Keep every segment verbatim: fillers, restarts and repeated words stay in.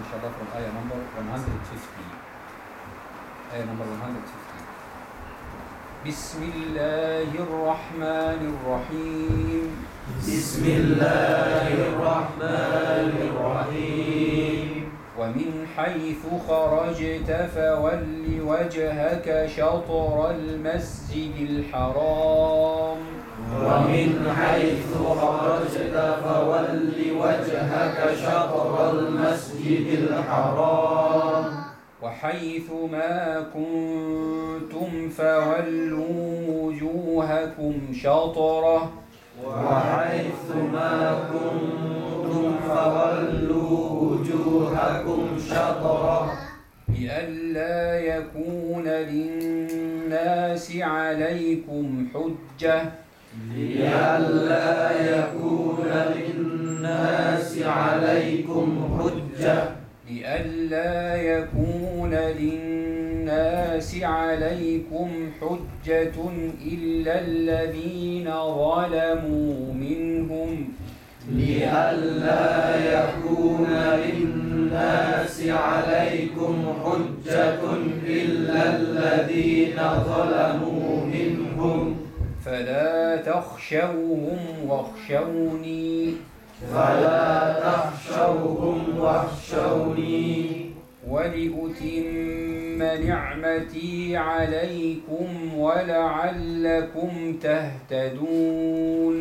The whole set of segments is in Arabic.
inshallah from ayah number one hundred fifty. Ayah number one hundred fifty. بسم الله الرحمن الرحيم. بسم الله الرحمن الرحيم. ومن حيث خرجت فول وجهك شطر المسجد الحرام. ومن حيث خرجت فول وجهك شطر المسجد الحرام. وحيث ما كنتم فولوا وجوهكم شطره. وحيث ما كنتم فولوا وجوهكم شطره. لئلا يكون للناس عليكم حجة. لئلا يكون للناس عليكم حجة. لئلا يكون للناس عليكم حجة إلا الذين ظلموا منهم. لئلا يكون للناس عليكم حجة إلا الذين ظلموا منهم. فلا تخشوهم واخشوني. فلا تخشوهم واخشوني. ولأتم نعمتي عليكم ولعلكم تهتدون.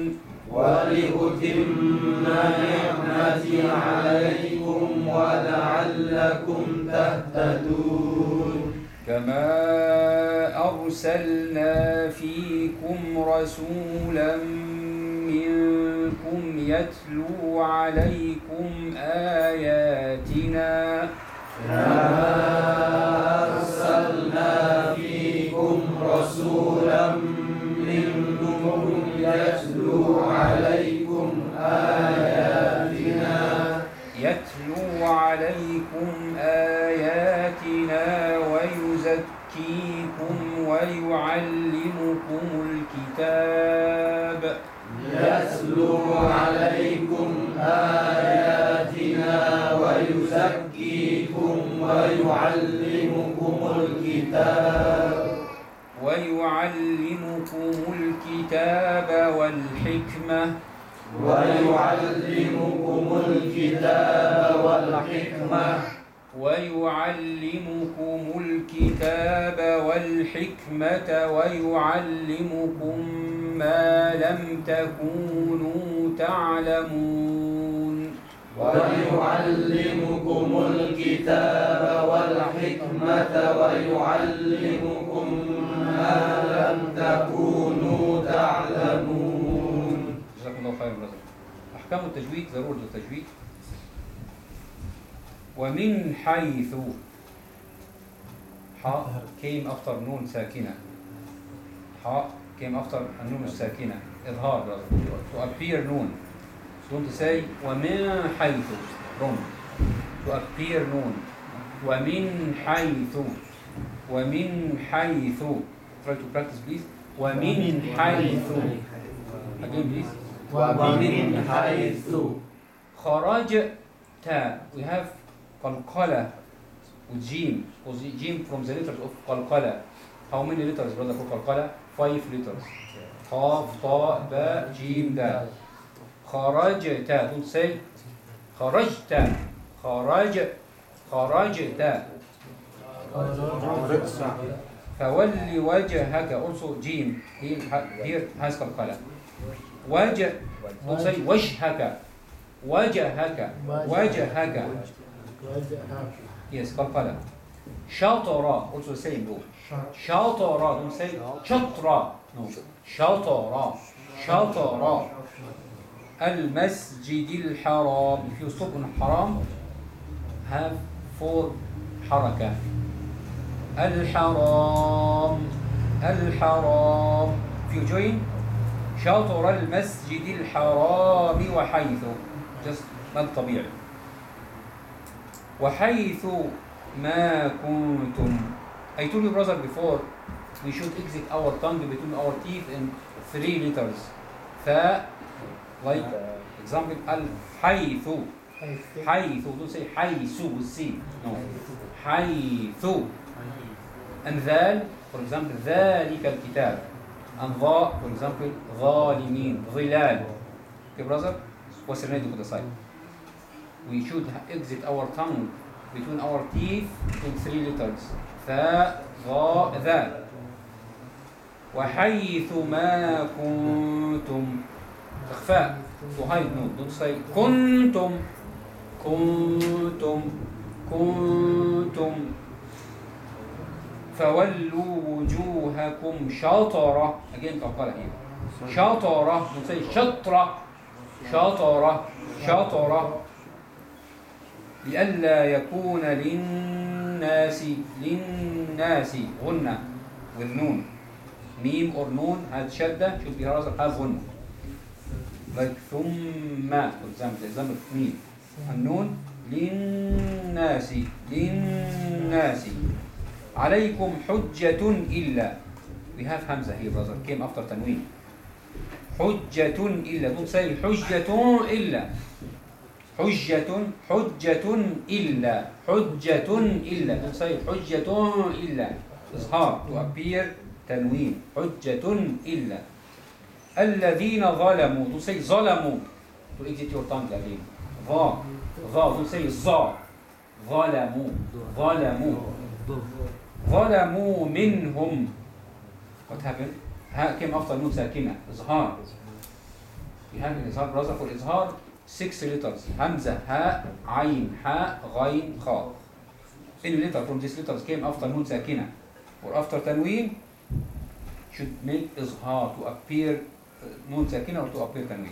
ولأتم نعمتي عليكم ولعلكم تهتدون. كما أرسلنا فيكم رسولا منكم يتلو عليكم آياتنا. كما أرسلنا فيكم رسولا منكم يتلو عليكم آياتنا. يتلو عليكم آياتنا ويزكيكم ويعلمكم الكتاب. يتلو عليكم آياتنا ويزكيكم ويعلمكم الكتاب. ويعلمكم الكتاب والحكمة. ويعلمكم الكتاب والحكمة. ويعلمكم الكتاب والحكمة ويعلمكم ما لم تكونوا تعلمون. ويعلمكم الكتاب والحكمة ويعلمكم ما لم تكونوا تعلمون. جزاكم الله خيرا. أحكام التجويد، ضرورة التجويد. ومن حيث حاء came after نون ساكنة. حاء came after النون الساكنة. إظهار to appear نون. So don't say ومن حيث wrong. To appear نون. ومن حيث. ومن حيث. Try to practice please. ومن حيث. Again please. ومن حيث خرجت. We have قلقلة with جيم. Because جيم from the letters of قلقلة. How many letters brother for قلقلة? Five letters. قاف طاء باء جيم دال. خرجت. Don't say خرجت. خرج خرجت. فولي وجهك. Also جيم. Here has قلقلة. وجه. Don't say وجهك. وجهك. وجهك. Yes, قلقلة. شاطرة. Also same rule. شاطرة. Don't say شطرة. No. شاطرة. شاطرة. المسجد الحرام. If you stop on حرام, have four حركة. الحرام. الحرام. If you join, شاطر المسجد الحرام وحيث. Just مد طبيعي. وحيث ما كنتم. I told you brother before, we should exit our tongue between our teeth in three letters. ف like example الحيث حيث. Don't say حيث with C. No. حيث. And ذال, for example, ذلك الكتاب. And ظا, for example, ظالمين, ظلال. Okay, brother? What's the name of the side? We should exit our tongue between our teeth in three letters. ثا, ظا, ذا. وحيث ما كنتم. إخفاء. To hide, no. Don't say كنتم. كنتم. كنتم. فولوا وجوهكم شطرة. Again, قال here. شطرة. Don't say شطرة. شطرة. شطرة. لئلا يكون للناس للناس غنة with نون. ميم or نون had شدة should be rather have غنة. Like ثم for example, example ميم. النون للناس للناس. عليكم حجة إلا. We have Hamza here, brother. Came after تنوين. حجة إلا. Don't say حجة إلا. حجة حجة إلا. حجة إلا. Don't say حجة إلا. إظهار to appear تنوين. حجة إلا. الذين ظلموا. Don't say ظلموا. To exit your tongue again. ظا. ظا. Don't say ظا. ظلموا. ظلموا. ظلموا منهم. What happened? ها came after نون ساكنة. إظهار. We have an إظهار, brother, for إظهار six letters. همزة, هاء, عين, حاء, غين, خاء. Any letter from these letters came after نون ساكنة or after تنوين should make إظهار to appear نون ساكنة or to appear تنوين.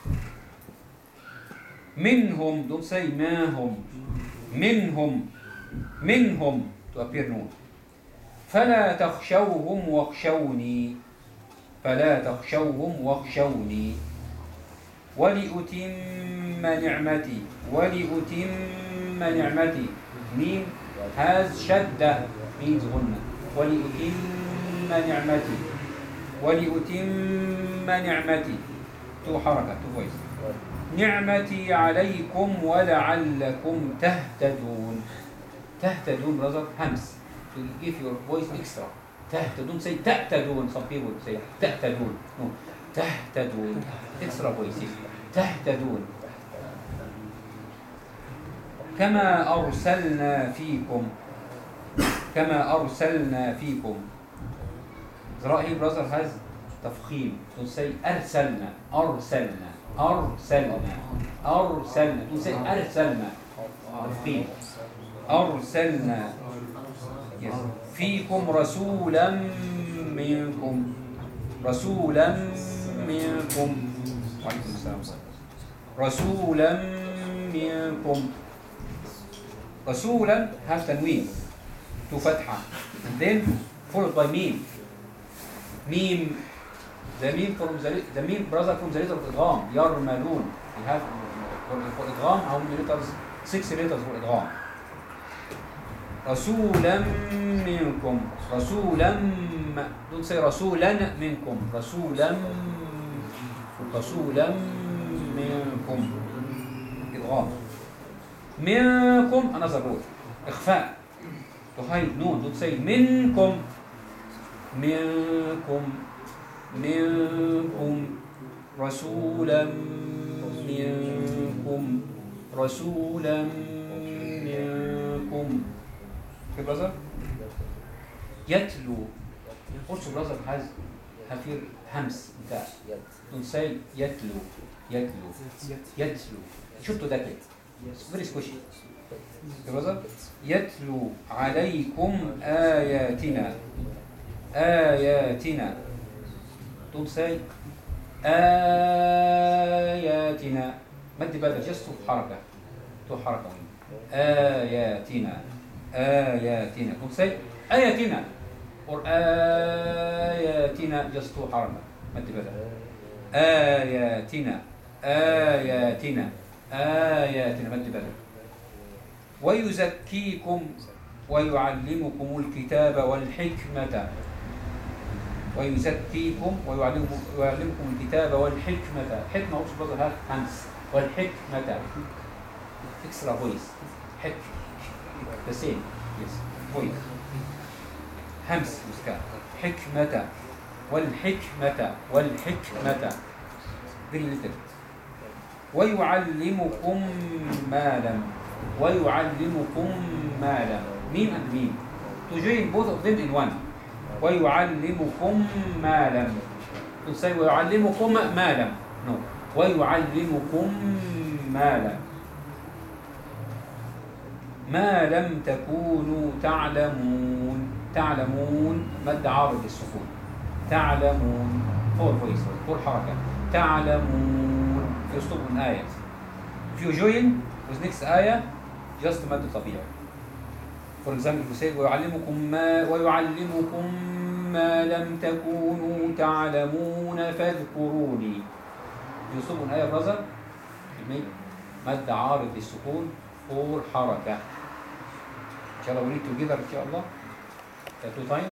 منهم. Don't say ما هم. منهم. منهم to appear نون. فلا تخشوهم واخشوني. فلا تخشوهم واخشوني. ولأتم نعمتي. ولأتم نعمتي. ميم has شدة means غنة. ولأتم نعمتي. ولأتم نعمتي. تو حركة تو voice. نعمتي عليكم ولعلكم تهتدون. تهتدون, brother, همس. To give your voice extra. تهتدون. Say تهتدون. Some people say تهتدون. No. تهتدون. extra voice. تهتدون. كما أرسلنا فيكم. كما أرسلنا فيكم. The right here, brother, has تفخيم. Don't say أرسلنا. أرسلنا. أرسلنا. أرسلنا. Don't say أرسلنا. تفخيم. أرسلنا. Yes. فيكم رسولا منكم. رسولا منكم. وعليكم السلام. رسولا منكم. رسولا have تنوين to فتحة and then followed by ميم. ميم. The meme from the, the meme, brother, from the letter of إدغام. يرملون. We have for, for إدغام how many letters? Six letters for إدغام. رسولا منكم. رسولا. Don't say رسولا منكم. رسولا. رسولا منكم. إدغام. منكم another word. إخفاء. To hide نون. Don't say منكم. منكم. منكم. رسولا منكم. رسولا منكم. Okay, brother? يتلو. Also, brother, has have here hams. Don't say يتلو. يتلو. يتلو. شفتوا ده كده. Very squishy. Okay, brother? يتلو عليكم آياتنا. آياتنا. Don't say آياتنا. مد بدل just to حركة. to حركة. آياتنا. آياتنا. Don't say آياتنا or آياتنا just to حركة. مد بدل. آياتنا. آياتنا. آياتنا. مد بدل. ويزكيكم ويعلمكم الكتاب والحكمة. ويزكيكم ويعلمكم, ويعلمكم الكتاب والحكمة. حكمة also brother have hands. والحكمة. extra voice. حك. The same. Yes. Voice. همس مسكان. حكمة. والحكمة. والحكمة. Very little. ويعلمكم ما لم. ويعلمكم ما لم. Meme and meme. To join both of them in one. ويعلمكم ما لم. To say ويعلمكم ما لم. No. ويعلمكم ما لم. ما لم تكونوا تعلمون. تعلمون مد عارض السكون. تعلمون فور فويس فور حركة. تعلمون يصطب من آية. If you join with next آية just مد طبيعي. For example you say ويعلمكم ما ويعلمكم ما لم تكونوا تعلمون فاذكروني. يصطب من آية brother. مد عارض للسكون فور حركة. إن شاء الله we read together إن شاء الله. Two times.